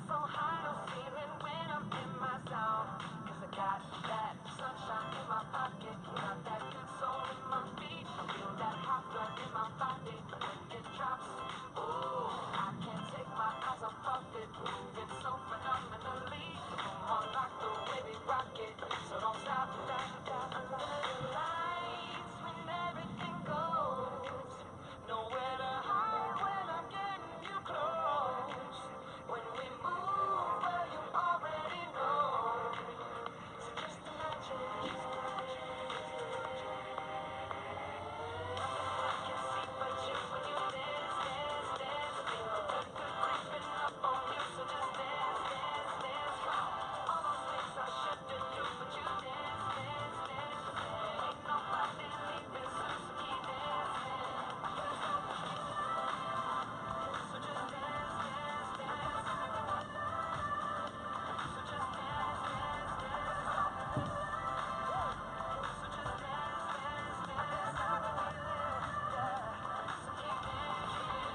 so high, no ceiling when I'm in my zone. 'Cause I got that sunshine in my pocket, got that good soul in my feet. I feel that hot blood in my body when it drops. Ooh, I can't take my eyes off of it, moving so phenomenally. More like the way we rock it, so don't stop, lights when everything goes. Nowhere to hide when I'm getting you close. When we move, well, you already know. So just imagine. I can see but you when you dance, dance, dance. Feel the good creeping up on you, so just dance, dance, dance. All those things I shouldn't do, but you dance, dance, dance. Ain't nobody leaving, so keep dancing. So just dance, dance, dance. So just dance, dance, dance. So just dance, dance, dance. That's how we live, yeah. So keep dancing.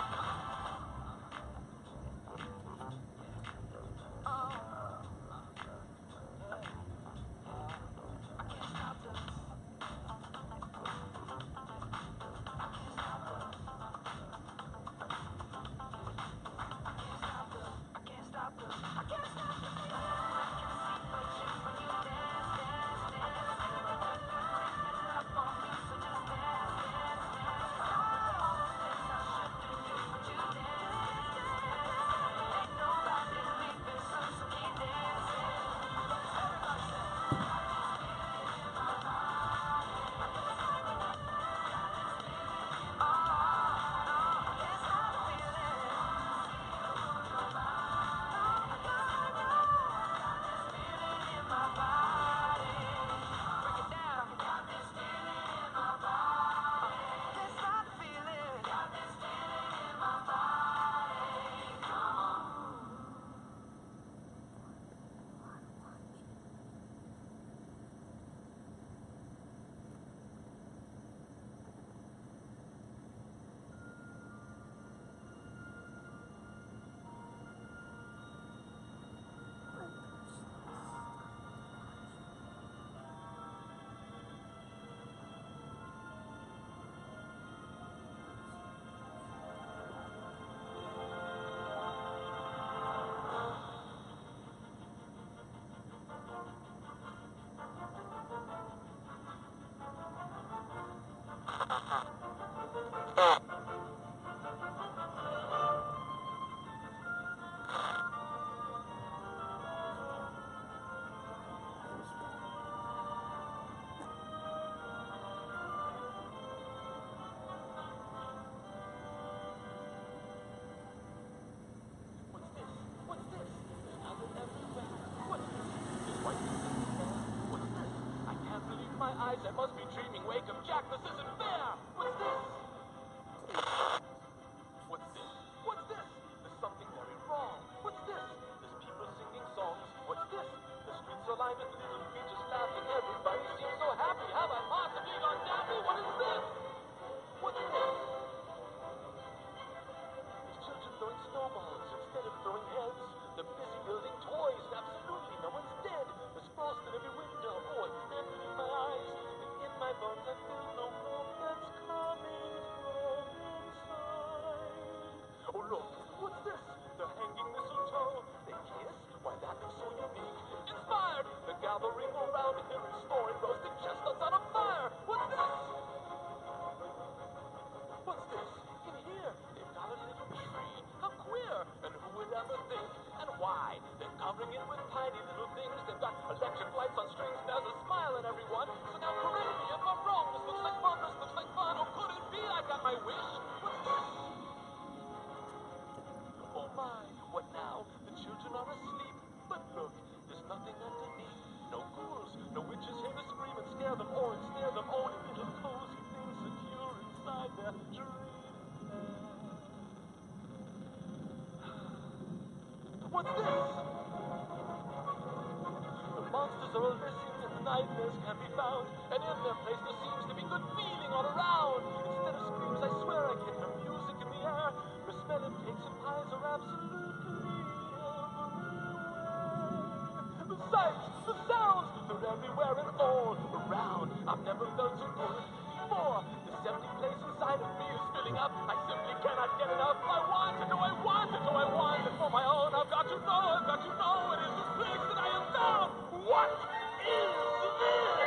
I must be dreaming. Wake up, Jack, this isn't fair! What's this? What's this? What's this? There's something very wrong. What's this? There's people singing songs. What's this? The streets are alive with little creatures laughing. Everybody seems so happy. Have I possibly gone daffy? What is this? What's this? There's children throwing snowballs instead of throwing heads. They're busy building toys and absolutely no one's dead. There's frost in every window. Oh, I can't believe my eyes. My bones, I feel no warmth that's coming from inside. Oh look, what's this? They're hanging mistletoe. They kiss? Why that looks so unique. Inspired! They're gathering around him, storing roasted chestnuts on a fire. What's this? What's this? In here, they've got a little tree. How queer! And who would ever think? And why? They're covering it with tiny little things. They've got electric lights on strings. There's a smile in everyone. So now correct me if I'm wrong. This looks like fun. This looks like fun. Oh, could it be? I got my wish. What's this? Oh my, what now? The children are asleep. But look, there's nothing underneath. No ghouls, no witches here to scream and scare them or ensnare them. Only little cozy things secure inside their dream. What's this? The monsters are all missing and the nightmares can't be found. And in their place there seems to be good feeling all around. Instead of screams, I swear I can hear music in the air. The smell of cakes and pies are absolutely real. sights, the sounds, they're everywhere and all around. I've never felt so good before. This empty place inside of me is filling up. I simply cannot get enough. I want it, oh I want it, oh I want it for my own. I've got to know it is this place that I have found. What is this?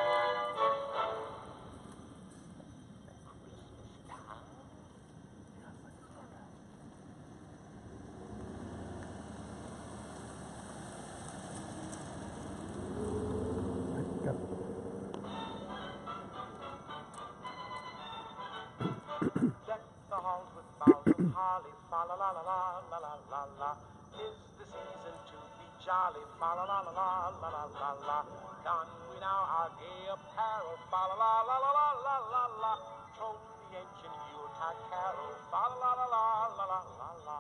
Deck the halls with boughs of holly, fa la la la la la la la la. 'Tis the season to be jolly, fa la la la la la la la la. Don we now our gay apparel, fa la la la la la la la la. Drone the ancient Yuletide carol, fa la la la la la la la la.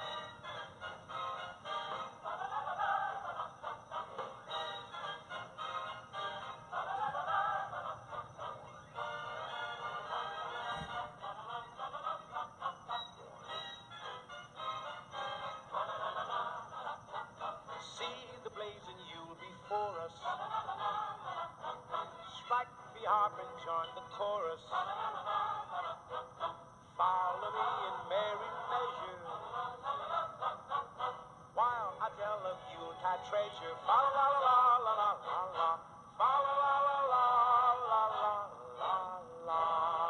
See the blazing Yule before us. Strike the harp and join the chorus. Follow me in merry measure while I tell of Yuletide treasure. Fa la la la la la la la. Fa la la la la la la la la.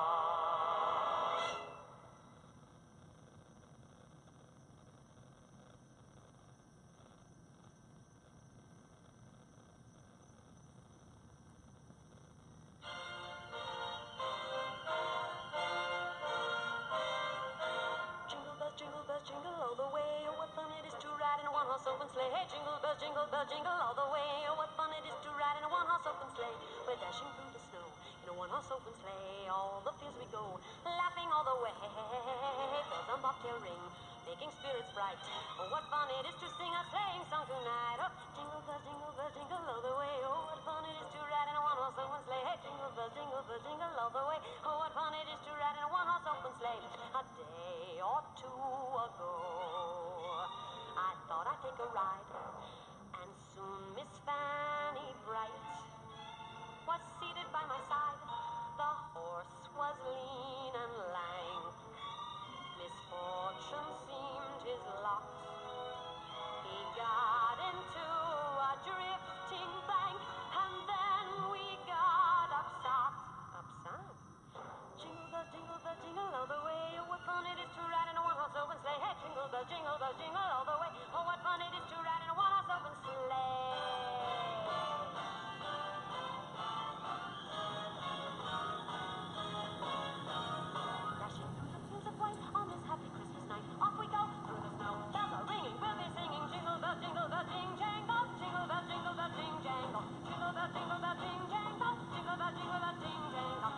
Jingle bells, jingle all the way. Oh, what fun it is to ride in a one-horse open sleigh. Hey, jingle bells, jingle all the way. Oh, what fun it is to ride in a one-horse open sleigh. We're dashing through the snow in a one-horse open sleigh. All the fields we go, laughing all the way. Bells on bobtail ring, making spirits bright. Oh, what fun it is to sing a sleighing song tonight. Oh, jingle bells, jingle all the way. Oh, what fun it is to ride in a one-horse open sleigh. Hey, jingle bells, jingle all the way. Oh, what fun it is to ride in a one-horse open sleigh. A day or two ago, I thought I'd take a ride, and soon Miss Fanny Bright was seated by my side. The horse was lean and lank, misfortune seemed his lot. He got into a drifting bank, and then we got upset. Upset? Jingle bells, jingle all the way. Oh, what fun it is to ride in a one-horse open sleigh. Hey, jingle bells, jingle all the way. Oh, what fun it is to ride in a one-horse open sleigh. Dashing through the fields of white on this happy Christmas night. Off we go through the snow. Bells are ringing, we'll be singing. Jingle bells, jing jangle. Jingle bells, jing jangle. Jingle bells, jing jangle. Jingle bells, jing jangle. Jingle bells,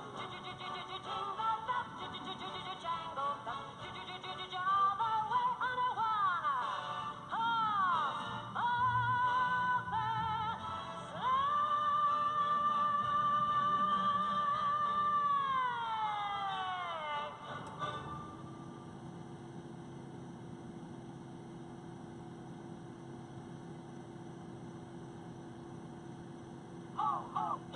jangle bells. All the way on a one-horse open sleigh. Ho, ho,